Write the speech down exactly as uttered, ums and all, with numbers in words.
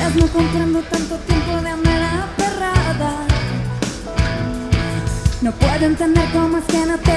veras no comprendo tanto tiempo de andar aferrada. No puedo entender cómo es que no te